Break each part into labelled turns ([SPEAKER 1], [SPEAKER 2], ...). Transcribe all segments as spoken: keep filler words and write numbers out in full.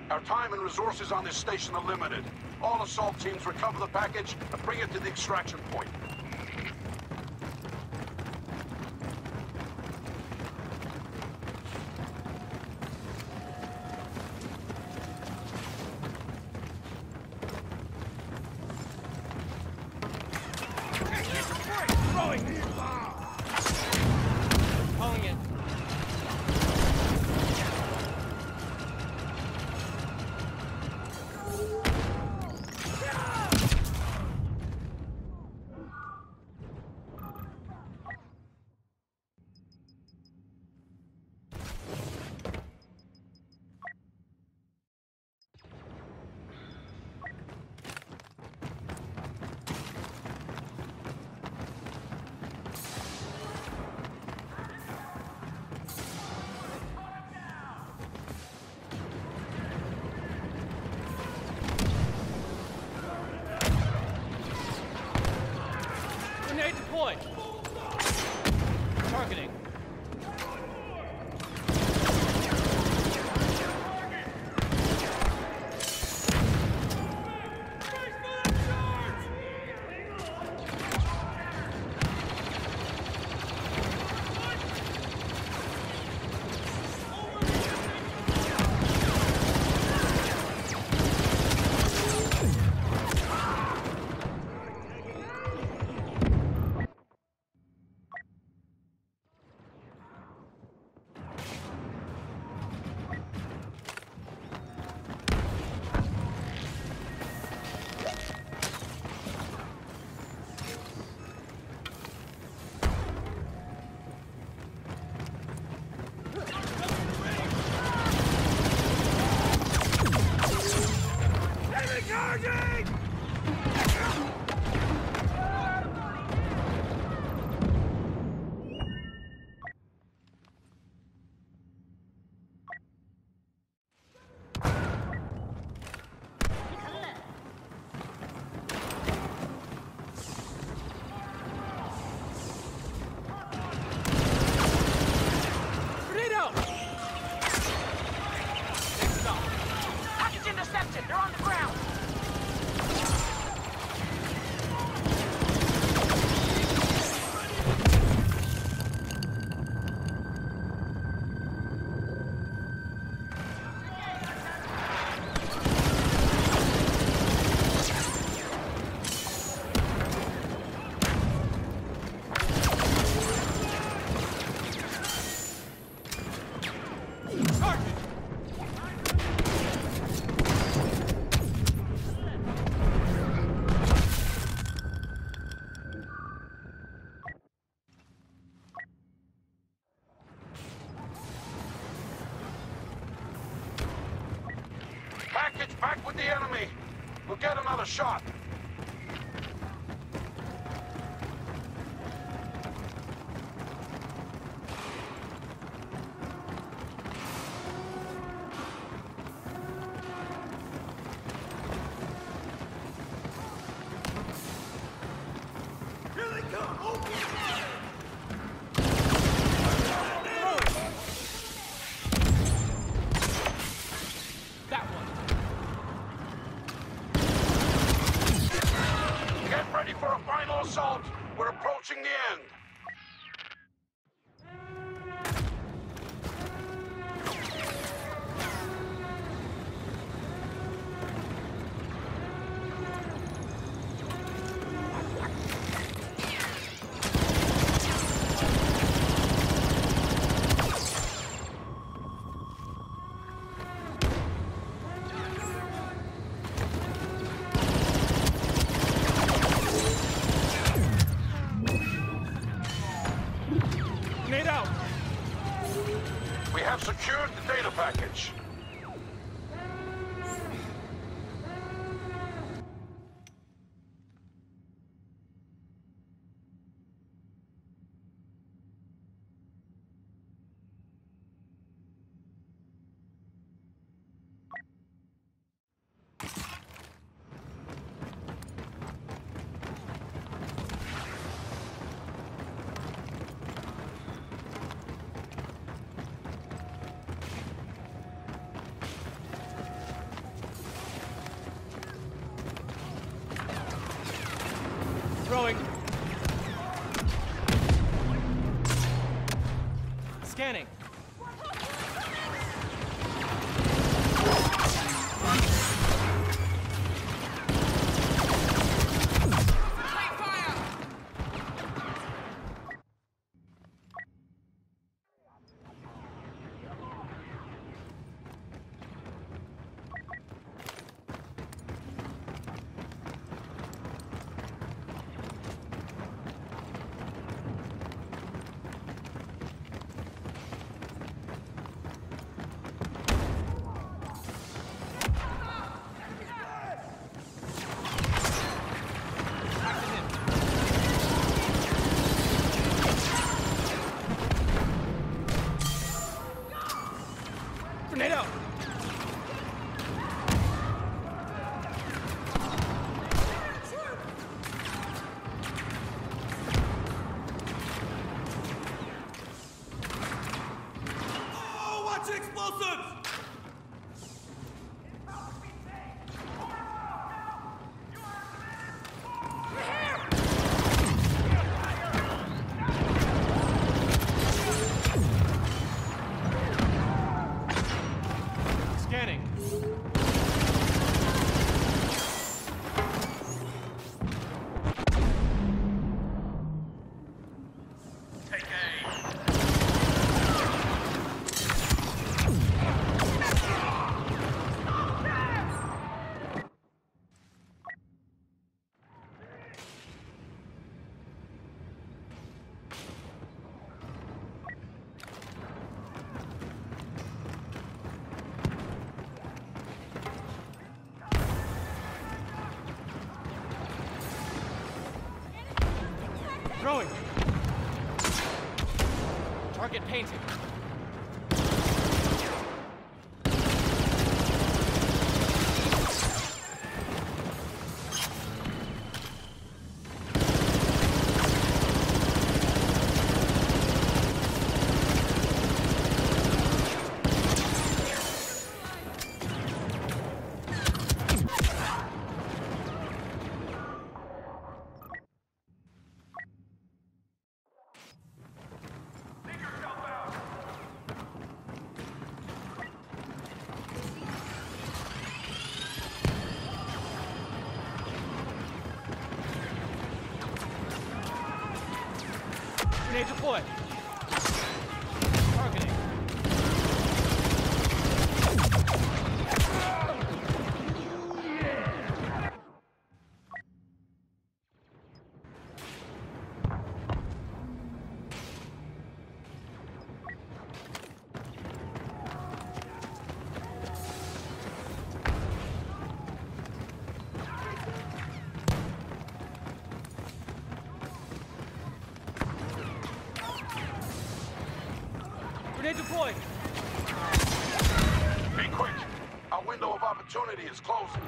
[SPEAKER 1] Our time and resources on this station are limited. All assault teams recover the package and bring it to the extraction point.
[SPEAKER 2] Calling in. Grenade deployed. Targeting.
[SPEAKER 3] They're on the ground!
[SPEAKER 1] Package back with the enemy. We'll get another shot.
[SPEAKER 4] Here they come! Open fire!
[SPEAKER 2] That one.
[SPEAKER 1] Get ready for a final assault. We're approaching the end.
[SPEAKER 2] Targeting.
[SPEAKER 4] Take aim.
[SPEAKER 2] Throwing. Target painted. Grenade deployed. Targeting. Grenade deployed.
[SPEAKER 1] Be quick. Our window of opportunity is closing.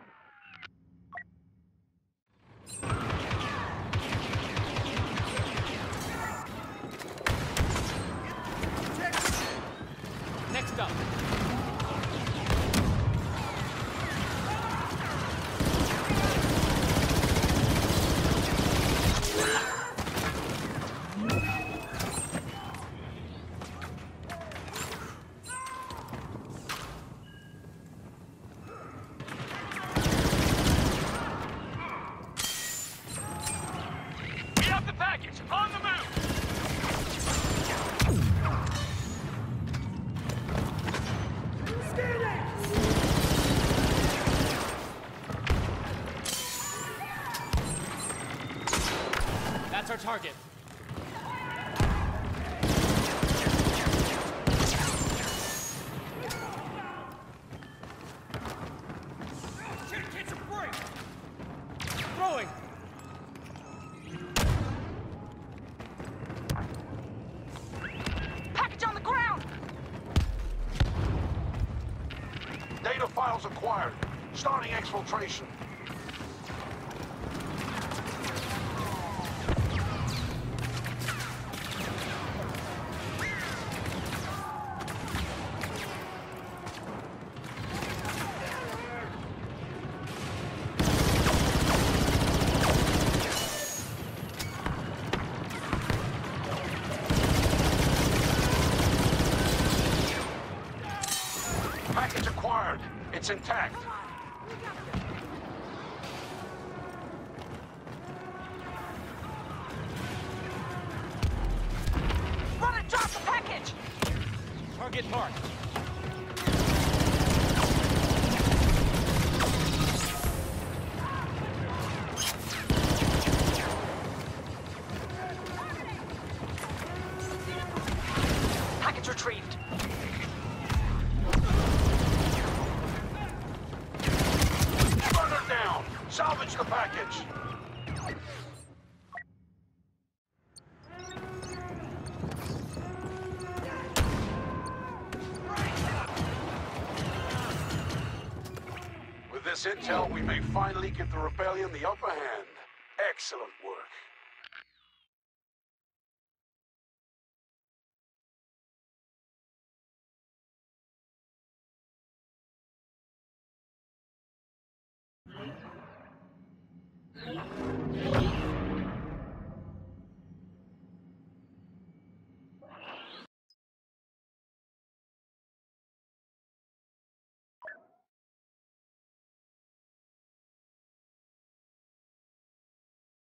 [SPEAKER 2] Next up.
[SPEAKER 4] Get up the package. On the move.
[SPEAKER 2] That's our target.
[SPEAKER 4] Catch a break.
[SPEAKER 2] Throwing.
[SPEAKER 3] Package on the ground!
[SPEAKER 1] Data files acquired. Starting exfiltration. Package acquired. It's intact.
[SPEAKER 3] Run and drop the package!
[SPEAKER 2] Target marked.
[SPEAKER 3] Package retrieved.
[SPEAKER 1] Run her down. Salvage the package. With this intel, we may finally give the rebellion the upper hand. Excellent work.
[SPEAKER 5] Thank you.